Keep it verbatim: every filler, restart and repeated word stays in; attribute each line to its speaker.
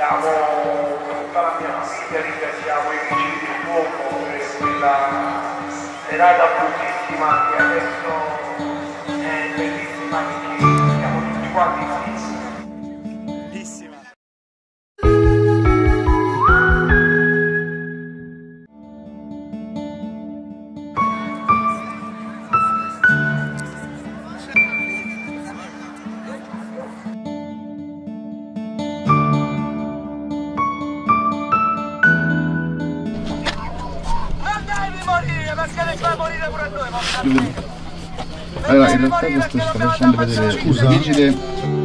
Speaker 1: ringraziamo tutta la mia famiglia, ringraziamo i vigili del fuoco per quella serata bruttissima che adesso è bellissima perché siamo tutti quanti insieme.
Speaker 2: Bellissima.
Speaker 3: Perché ne fai morire pure noi,
Speaker 4: Allora, in realtà questo sta facendo vedere il vigile